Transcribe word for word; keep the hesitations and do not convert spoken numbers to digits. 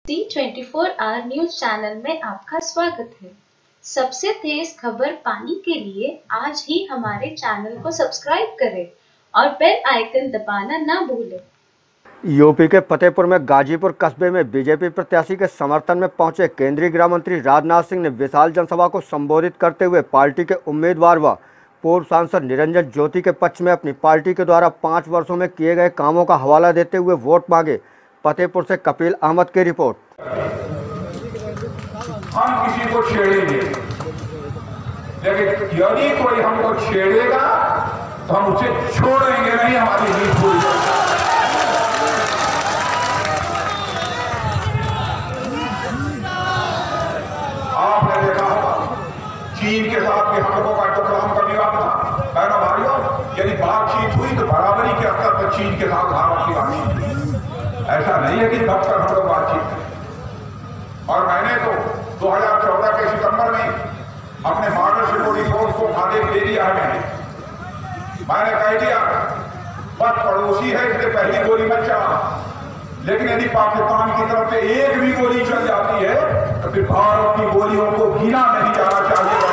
T twenty four hour news channel में आपका स्वागत है। सबसे तेज खबर पाने के लिए आज ही हमारे चैनल को सब्सक्राइब करें और बेल आइकन दबाना ना भूलें। यूपी के फतेहपुर में गाजीपुर कस्बे में बीजेपी प्रत्याशी के समर्थन में पहुंचे केंद्रीय गृह मंत्री राजनाथ सिंह ने विशाल जनसभा को संबोधित करते हुए पार्टी के उम्मीदवार व पूर्व सांसद निरंजन ज्योति के पक्ष में अपनी पार्टी के द्वारा पाँच वर्षों में किए गए कामों का हवाला देते हुए वोट मांगे। फतेहपुर से कपिल अहमद की रिपोर्ट। हम किसी को छेड़ेंगे, लेकिन यदि कोई हमको छेड़ेगा तो हम उसे छोड़ेंगे नहीं। हमारी नींद पूरी आपने देखा होगा चीन के साथ भी हम लोगों का टकराव का विवाद था। बहनों भाइयों, यदि बातचीत हुई तो बराबरी के स्तर पर चीन के साथ भारत की बातचीत। ऐसा नहीं है कि तब तक हम लोग बातचीत करें। और मैंने तो दो हज़ार चौदह के सितंबर में अपने मॉडल सिक्योरिटी फोर्स को आदेश दे दिया है। मैंने कह दिया बस पड़ोसी है, इससे पहली गोली मत चला, लेकिन यदि पाकिस्तान की तरफ से एक भी गोली चल जाती है तो फिर भारत की गोलियों को गिना नहीं जाना चाहिए।